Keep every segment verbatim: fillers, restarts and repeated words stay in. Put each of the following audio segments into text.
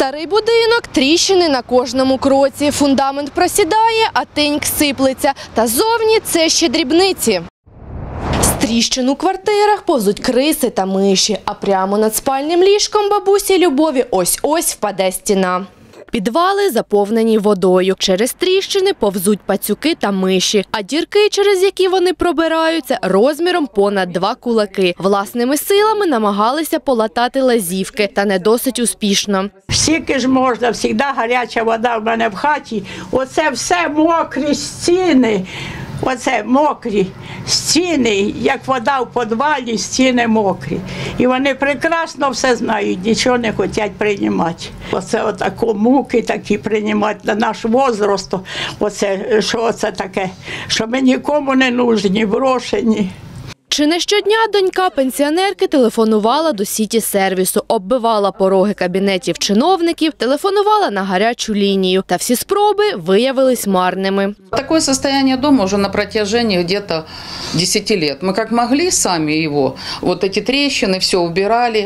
Старий будинок, тріщини на кожному кроці. Фундамент просідає, а тиньк сиплеться. Та зовні це ще дрібниці. З тріщин у квартирах повзуть криси та миші. А прямо над спальним ліжком бабусі Любові ось-ось впаде стіна. Підвали заповнені водою. Через тріщини повзуть пацюки та миші. А дірки, через які вони пробираються, розміром понад два кулаки. Власними силами намагалися полатати лазівки, та не досить успішно. Скільки ж можна, завжди гаряча вода в мене в хаті. Оце все мокрі стіни. Оце мокрі стіни, як вода в підвалі, стіни мокрі. І вони прекрасно все знають, нічого не хочуть приймати. Оце отако муки такі приймати на наш возраст. Оце, що це таке, що ми нікому не нужні, брошені. Чи не щодня донька пенсіонерки телефонувала до Сіті-сервісу, оббивала пороги кабінетів чиновників, телефонувала на гарячу лінію. Та всі спроби виявились марними. Такое состояние дома уже на протяжении где-то десяти лет. Мы как могли сами его, вот эти трещины, все убирали,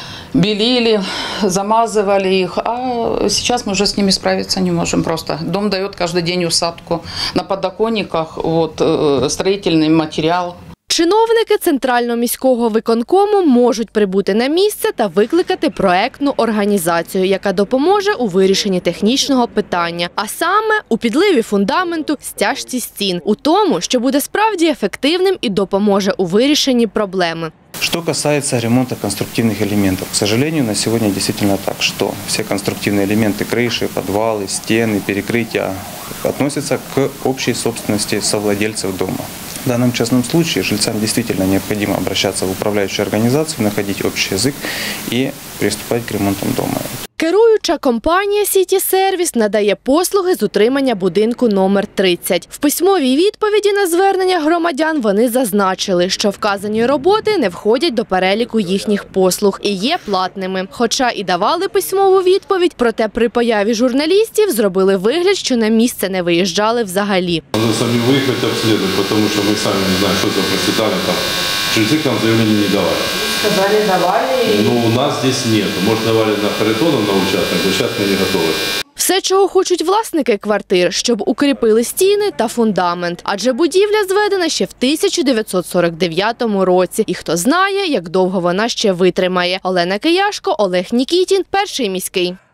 белили, замазывали их, а сейчас мы уже с ними справиться не можем просто. Дом дает каждый день усадку, на подоконниках вот, строительный материал. Чиновники Центрального міського виконкому можуть прибути на місце та викликати проектну організацію, яка допоможе у вирішенні технічного питання, а саме у підливі фундаменту, стяжці стін, у тому, що буде справді ефективним і допоможе у вирішенні проблеми. Что касается ремонта конструктивных элементов, к сожалению, на сегодня действительно так, что все конструктивные элементы крыши, подвалы, стены, перекрытия относятся к общей собственности совладельцев дома. В данном частном случае жильцам действительно необходимо обращаться в управляющую организацию, находить общий язык и приступать к ремонту дома. Керуюча компанія «Сіті-сервіс» надає послуги з утримання будинку номер тридцять. В письмовій відповіді на звернення громадян вони зазначили, що вказані роботи не входять до переліку їхніх послуг і є платними. Хоча і давали письмову відповідь, проте при появі журналістів зробили вигляд, що на місце не виїжджали взагалі. Ми самі виїхати обслідувати, тому що ми самі не знаємо, що за процвітання там. Жильцы к нам заявление не давали. Сказали, давали. Ну, у нас здесь нет. Может, давали на Харитоном на участок, но сейчас мы не готовы. Все, чого хочуть власники квартир, щоб укріпили стіни та фундамент. Адже будівля зведена ще в тисяча дев'ятсот сорок дев'ятому році. І хто знає, як довго вона ще витримає. Олена Кияшко, Олег Нікітін, Перший міський.